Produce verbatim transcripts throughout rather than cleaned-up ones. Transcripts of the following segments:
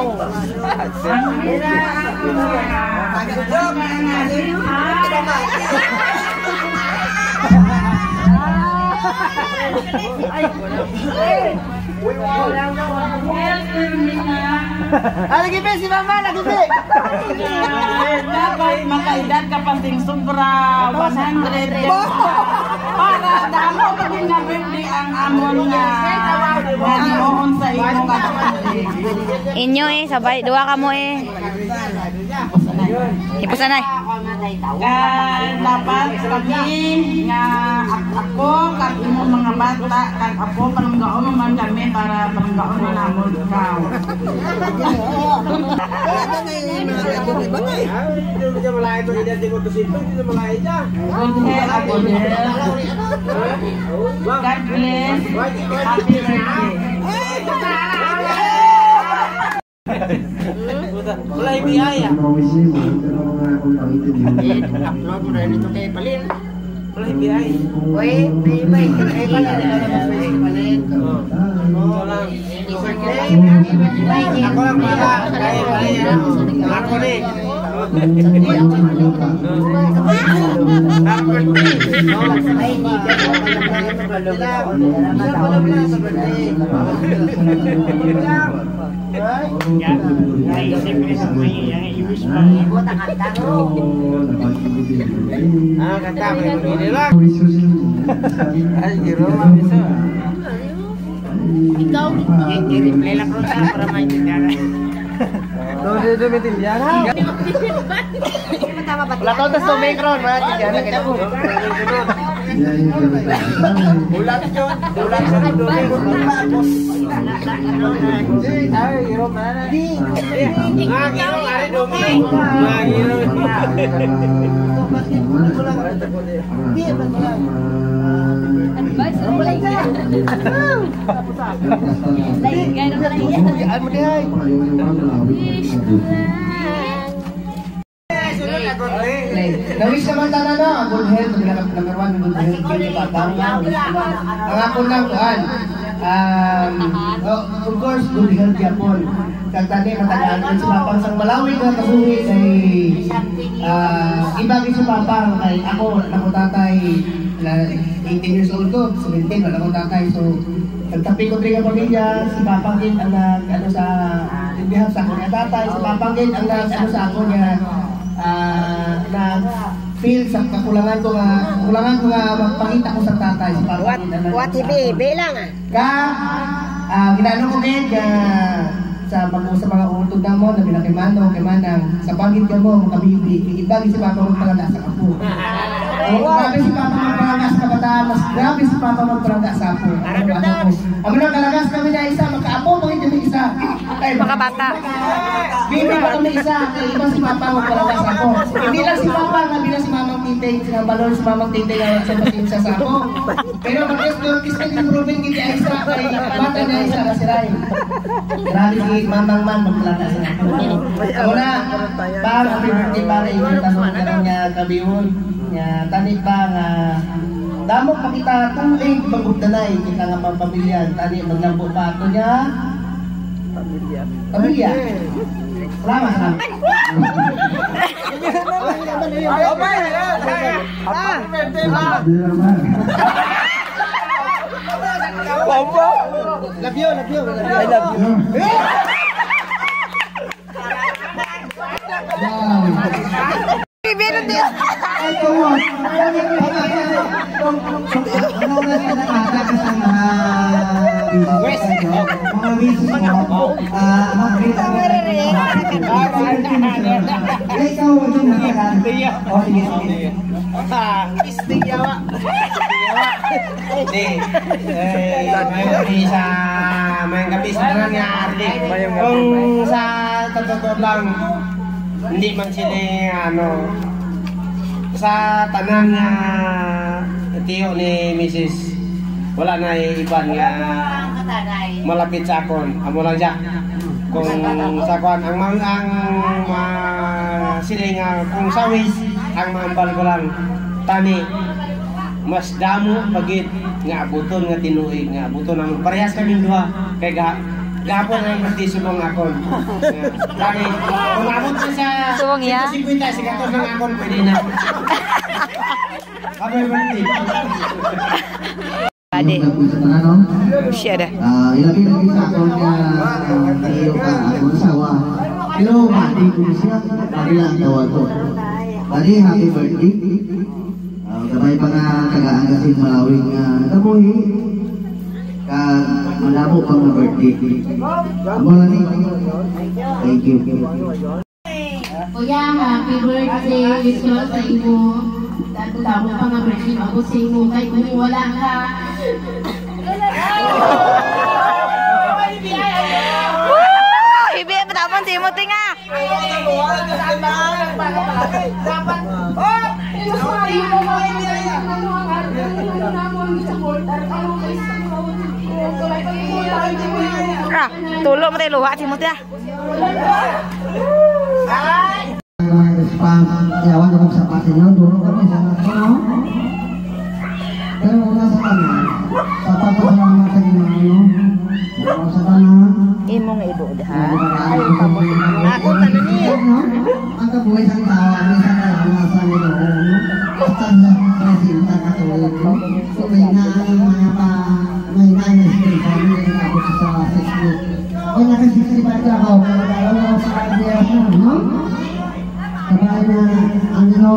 Lagi be si Mama, lagi be. Dapat makaedad ka panting sobra one hundred. Para damo maging nabindi ang amon nga ganoon sa imong kapatid. Inyo eh, sabay dua kamo eh. Hipusanay. Kan dapat kami nga ako kag imong mga bata kag apo panunggaon man kami para panunggaon na namon ikaw. God bless. Happy birthday. Mulai biaya. Upload mo rin ito kay Palin. Mulai biaya. Wait, may may kay Palin. Ako lang pala. Kay Palin. Ako rin. Ah, kata begini lah. Ay, giro bisa. Ikaw i-replay lang ron sa para maintindihan. Doon dito may tindihan. Wala ko tas tumik ron, mga tindihan kita po. Bulan yun. Bulan yun. Ay, giro mana? Mga giro, ari dumi. Mga giro. Nawis naman tayo na, good health, number one, good health, kini patang. Ang ako lang kuhan, of course, good health yapon. Kagtani, matagaan din si Papang sang malawig na kabuhi ay ibagi si Papang kay ako, nakutatay na eighteen years old ko, seventeen, wala ko tatay. So, nagtapi ko rin ang pamilya, si Papang din ang nag, ano sa, bihag sa ako niya tatay, si Papang din ang nag, ano sa ako niya, nag-feel sa kakulangan ko nga, kakulangan ko nga magpakita ko sa tatay, si Papang din. What hibi, lang ah. Ka, ginano ko din, sa pag sa mga utod na mo, na binakimano, kimanang, sa pangit ka mo, makabibi, ibagi si Papa magpalanda sa kapo. O, grabe si Papa magpalanda sa kabataan, mas grabe si Papa magpalanda sa apo. Amo na kalagas kami na isa, magkaapo, bakit kami isa? Mga bata. Bibi pa kami isa, kaya iba si Papa magpalanda sa apo. Hindi lang si Papa, nabi na si Mamang Tintay, si Balon, si Mamang Tintay na sa patin sa apo. Pero pag-es doon, kisang improving hindi isa, kaya bata na isa na si Ray. Grabe si Mamang Man magpalanda sa apo. Amo na, bang, happy birthday para yung tanong ka niya kabihon. Nya tani pa nga damo pa kita tuig magugdanay kita nga pamilya tani maglambo pa ato niya pamilya pamilya salamat salamat love you love you I love you Bibiro din. Ay, kawon. Ano na sa nakakata sa mga business ko? Mga business ko. Ah, mag-grita ko. Ay, kawon yung nakakata. O, sige, sige. Istig yawa. Hindi. May sa may gabi sa tanan nga arli. Kung sa totoo lang, hindi man sila ano sa tanan nga tiyo ni Missus wala na iban nga malapit sa akon amo lang siya kung sa akon ang mga ang sila nga kung sawis ang maambal ko lang tani mas damo pagit nga abuton nga tinuig nga abuton ang parehas kaming duha kay ga Gapon na yung birthday subong akon. Lagi, kung amon ko sa Subong ya? one fifty, si Gatos ng akon, pwede na. Happy birthday. Ade. Siya dah. Ah, ilagay lagi sa akong nga iyo ka akong asawa. Pero mati ko siya, pari lang tawag ko. Tadi happy birthday. Ah, gabay pa nga kagaan kasi malawing kamuhi. Ka malabo pang na birthday. Amo lang ni. Thank you. Kuya, happy birthday ito sa imo. Damo pa nga birthday ako sa imo kay kung wala ka. Ibi pa tapon si mo tinga. Ah, tulog mo tayo luha si mo tiya. Spam, yawan ako sa patin dulu kami sa nato. Pero una sa kanya, sa pagpasalamat sa Ginoo, ano, sa kanya, Imong ibo dah. ako tanan niya, ang kabuhay sa tao, ang sa kanya sa Ginoo, basta sa presinta katuloy, kung may naan mga pa, may naan na sa family na ako sa Facebook. Kung nakasisipan ka ako, magkakaroon ako sa kanya, no? Sabay na ang Ginoo,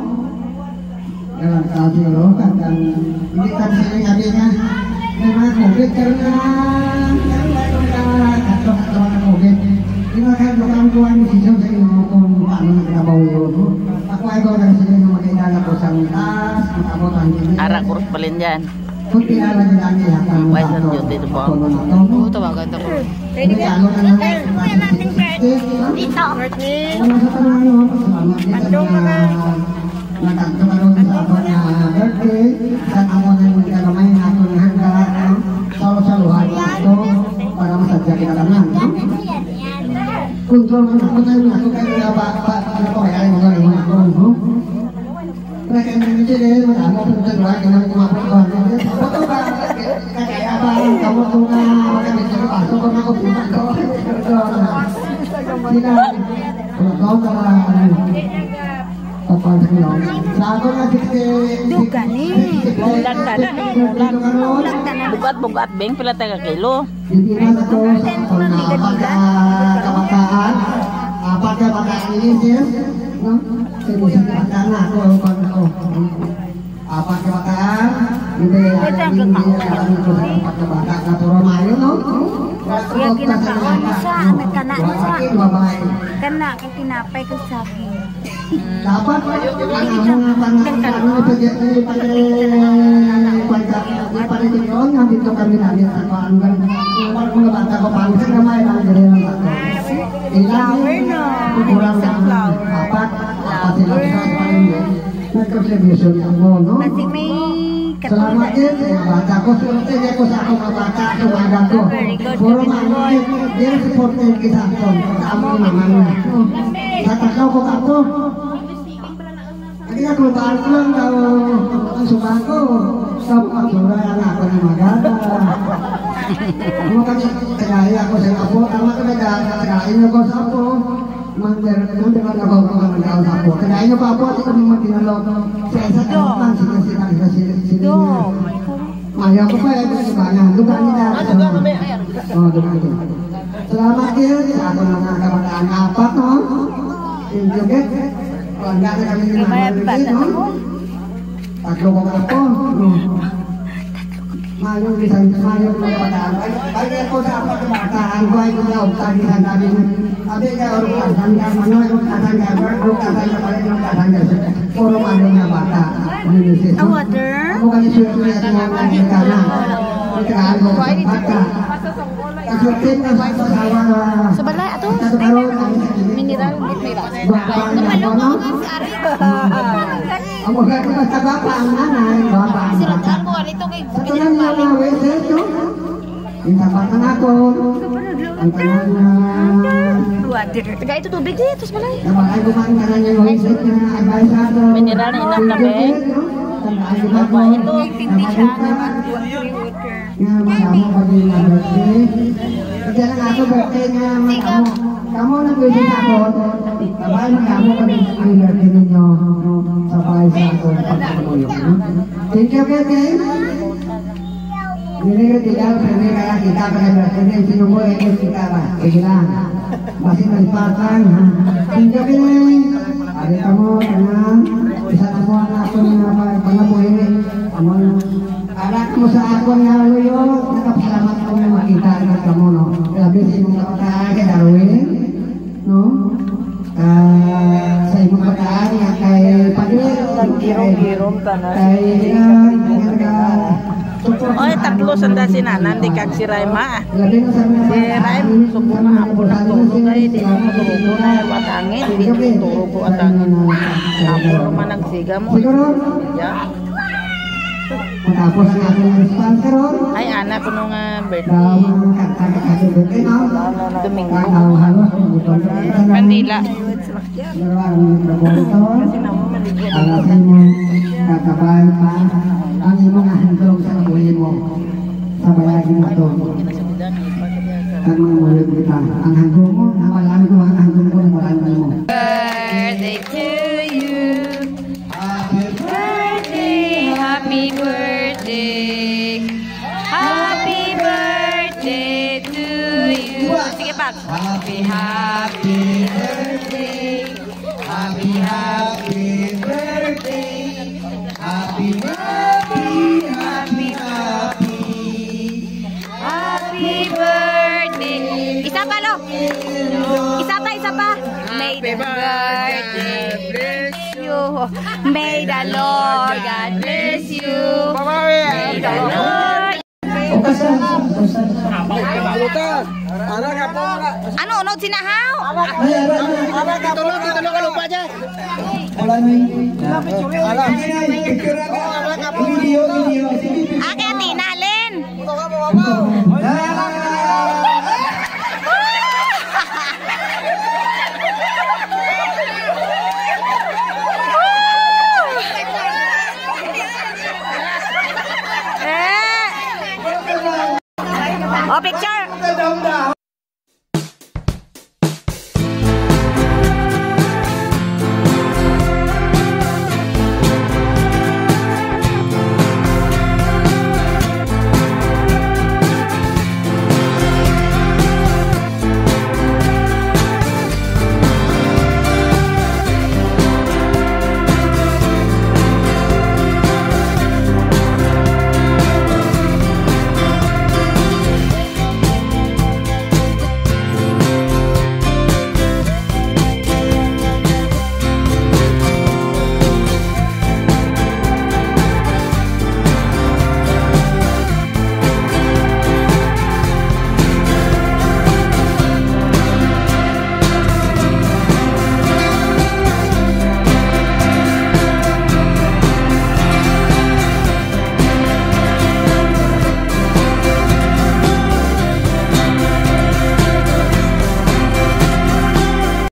dalam kasih Allah kan ini kan sering ada kan memang COVID karena karena kata kata COVID ini kan bukan tuan di sini saya ngomong pak mana kena bau itu aku aku dari sini memakai dana kosan tas kita mau tanggung Arak kurus pelinjan. putih ala di dalam ya kan Waisan jodoh itu bang. Oh, tawagan ta ko. ini kalau kan dito Nagkakaroon sa ako na birthday sa ako na yung kagamay na ako na handa salo-saluhan ito para masadya kita naman kontrol mo na ako tayo na ako kayo na ba ano ko kaya yung mga rin ako kaya kaya nang ito din madami ako sa luha kaya naman kumapit ko ito ba kaya ba kamu ito na magamit sa paso ko na ako pumunta ko hindi na kung ako na apa sih Sago na dikte Duga ni. Bulat tana, bulat. Bugat-bugat beng pila taga kilo. Pimpinan ako sa kabataan apa kabataan ini sih no semusim kabataan ako kon ako apa kabataan ini ada ini ada itu kabataan katuro mayo no Kuya kinakaon sa anak kana sa. Kana kay tinapay ko sa akin. Dapat ang mga pangano ito pada pada pada tinyon nga dito kami namin sa paangan mga bata ko pangit na may lang dire lang ako. Flower no. Kurang sa apat apat sila sa paangan. Nagkontribution ako no. Kasi may Selamat din mga bata ko. Surutin ako sa akong mga bata at umaga ko. Puro mga din supportin kita ko. Kasama naman na. Tatakaw ko ako. Hindi ako bago lang daw ang suka ko. Sa pagkura ang ako ng maganda. Ano kami tagaya ako sa apo. Tama ka na tagayin ako sa apo. Mandar mandar ako ko ng daw sa apo. Tagayin ako apo. Ito kami magtinalog. Sa isa ka naman. Sinasilang sa sila. Maya ko pa ito sa bana. Duga nila. Oh, duga nila. Selamat ya. Sa ako ng mga kabataan apat no. Yung joget. Enggak ada kami di mana no? Tatlo ko ako. Mayo di sana mayo ko kabataan. Ay ko sa apa kabataan ko ay ko daw tadi tadi. Abi ka orang kasan ka mano ko kasan ka ko kasan ka pare ko kasan ka. Puro mayo na bata. A water? Ako kani suya at mga kana. Kita ko bata. Kasutin na sa sawa. Sa balay ato. Mineral Ang mga kata bapa ang nanay, bapa ang bata. Sa tanan niya mga weses, no? Inapatan ako. Ang tanan na... Water. Taga ito tubig di, ito sa balay. Nabakay kumain ka na niya weses na advisado. Mineral na inap na be. Bapa ito. Tindi siya naman. Water. nga magamo pag yung birthday. Kasi lang ako birthday nga magamo. Kamu nag-wish ako, sabay magamo pag yung birthday ninyo. Sabay sa ako pagkakulong. Thank you, Kevin. Hindi ka tinggal, pwede kaya kita pa na birthday. Sinungo ito kita ba? Sige lang. Masih nalipatan. Thank you, Kevin. Ada kamu tenang, bisa kamu akun apa apa ini, kamu ada kamu seakun yang lu yo, tetap selamat kamu makita dengan kamu no, lebih sih mengkata ke Darwin, no, saya mengkata yang kayak padir, kayak Oy, tatlo sanda si Nanan di kag si Raima. Si Raim subuh na ako na tulo kay di mo turugo na watangin, di mo turugo atangin. Ako man nagsiga mo. Ya. Tapos ang aking sponsor ay anak ko nung birthday. Domingo. Kandila. Alasan mo kakabay pa ang imong handog sa buhay mo sa bayagin mo ito. Kan mga mulit kita. Ang handog mo, namalami ko ang handog mo na marami mo. Birthday to you. Happy birthday, happy birthday. Happy birthday to you. Sige, Pak. Happy, happy birthday. Happy, happy birthday. Happy, happy, happy, happy. Happy birthday. Isa pa, lo. Isa pa, isa pa. May the birthday bless you. May the Lord God bless you. May the Lord. Ano, unod sinahaw? Kitulog, kitulog ka lupa dyan. Ake, Tina, Len.